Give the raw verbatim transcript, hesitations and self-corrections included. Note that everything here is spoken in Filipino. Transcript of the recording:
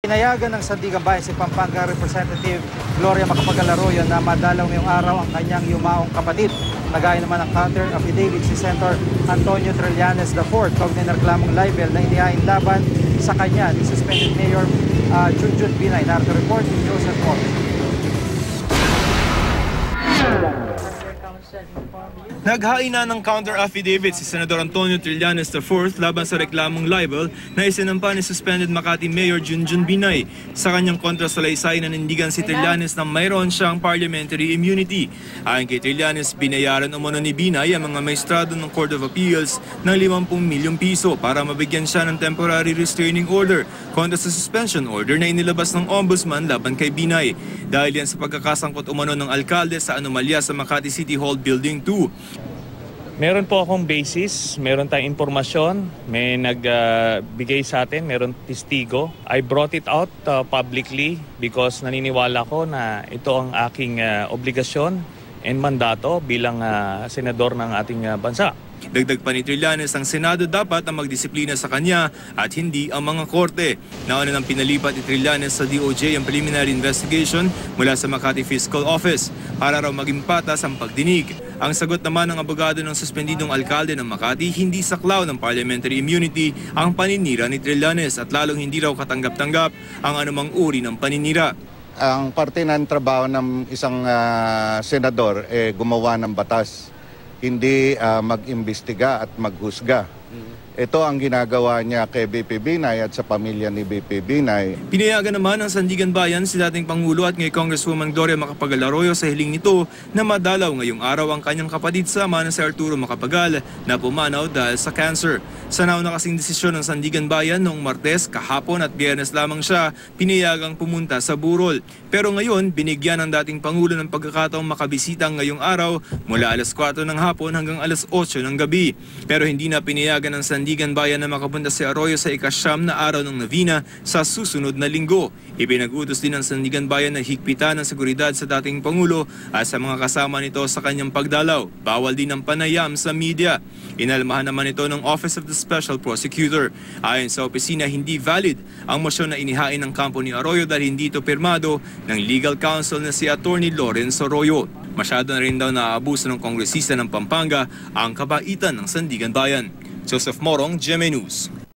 Pinayagan ng Sandigan Bayan si Pampanga Representative Gloria Macapagal-Arroyo na madalaw ngayong araw ang kanyang yumaong kapatid. Nagaya naman ang counter affidavit si Senator Antonio Trillanes the fourth kaugnay ng reklamong libel na inihain laban sa kanya ni suspended Mayor uh, Junjun Binay. Narito report ni Joseph Moore. Naghain na ng counter-affidavit si Senador Antonio Trillanes the fourth laban sa reklamong libel na isinampa ni suspended Makati Mayor Junjun Binay. Sa kanyang kontrasalaysay nanindigan si Trillanes na mayroon siyang parliamentary immunity. Ayon kay Trillanes, binayaran umano ni Binay ang mga maestrado ng Court of Appeals ng limampu milyong piso para mabigyan siya ng temporary restraining order kontra sa suspension order na inilabas ng Ombudsman laban kay Binay. Dahil yan sa pagkakasangkot umano ng alkalde sa anomalya sa Makati City Hall Building two. Meron po akong basis, meron tayong impormasyon, may nagbigay uh, sa atin, meron testigo. I brought it out uh, publicly because naniniwala ko na ito ang aking uh, obligasyon and mandato bilang uh, senador ng ating uh, bansa. Dagdag pa ni Trillanes, ang Senado dapat ang magdisiplina sa kanya at hindi ang mga korte. Nauna nang pinalipat ni Trillanes sa D O J ang preliminary investigation mula sa Makati Fiscal Office para raw maging patas ang pagdinig. Ang sagot naman ng abogado ng suspendidong alkalde ng Makati, hindi saklaw ng parliamentary immunity ang paninira ni Trillanes at lalong hindi raw katanggap-tanggap ang anumang uri ng paninira. Ang parte ng trabaho ng isang uh, senador eh, gumawa ng batas, hindi uh, mag-imbestiga at maghusga. Ito ang ginagawa niya kay B P Binay at sa pamilya ni B P Binay. Pinayagan naman ng Sandigan Bayan si dating Pangulo at ngayon Congresswoman Gloria Macapagal-Arroyo sa hiling nito na madalaw ngayong araw ang kanyang kapatid sama na si Arturo Macapagal na pumanaw dahil sa cancer. Sa nauna kasing desisyon ng Sandigan Bayan noong Martes, kahapon at Biyernes lamang siya pinayagang pumunta sa burol. Pero ngayon, binigyan ng dating Pangulo ng pagkakataong makabisita ngayong araw mula alas kwatro ng hapon hanggang alas otso ng gabi. Pero hindi na pinayagan ng Sandigan Bayan na makapunta si Arroyo sa ikasyam na araw ng Novena sa susunod na linggo. Ipinag-utos din ng Sandigan Bayan na higpitan ng seguridad sa dating Pangulo at sa mga kasama nito sa kanyang pagdalaw. Bawal din ang panayam sa media. Inalmahan naman ito ng Office of the Special Prosecutor. Ayon sa opisina, hindi valid ang motion na inihain ng kampo ni Arroyo dahil hindi ito pirmado ng legal counsel na si Attorney Lawrence Arroyo. Masyado na rin daw naaabuso ng kongresista ng Pampanga ang kabaitan ng Sandigan Bayan. Joseph Morong, G M A News.